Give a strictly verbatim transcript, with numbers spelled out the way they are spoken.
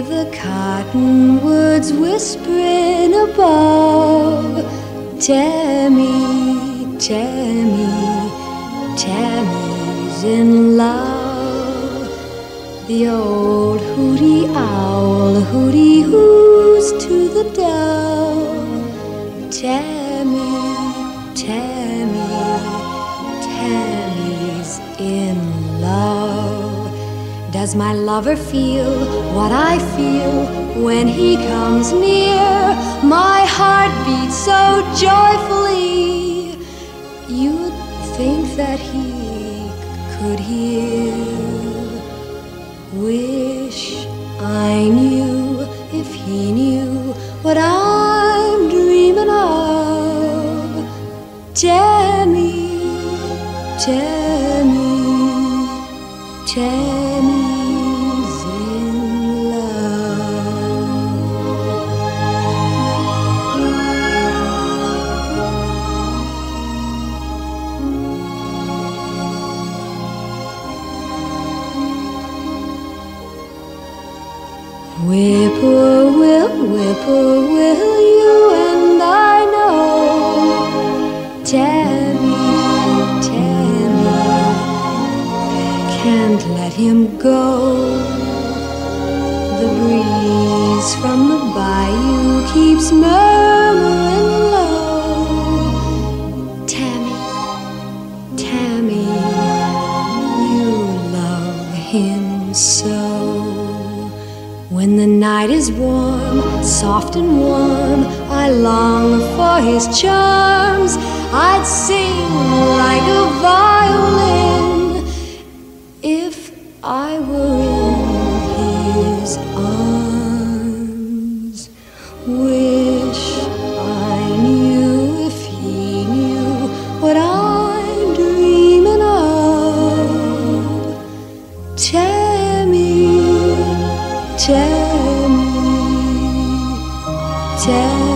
Hear the cottonwoods whispering above. Tammy, Tammy, Tammy's in love. The old hooty-owl, hooty-hoos to the dove. Tammy, Tammy, Tammy's in love. Does my lover feel what I feel when he comes near? My heart beats so joyfully, you'd think that he could hear. Wish I knew if he knew what I'm dreaming of. Tammy, Tammy, Tammy's in love. Whippoorwill, whippoorwill, you and I know. Tammy, Tammy, can't let him go. The breeze from the bayou keeps murmuring low. Tammy, Tammy, you love him so. When the night is warm, soft and warm, I long for his charms. I'd sing like a violin if I were in his arms. Wish I knew if he knew what I'm dreaming of. Tammy, Tammy, Tammy.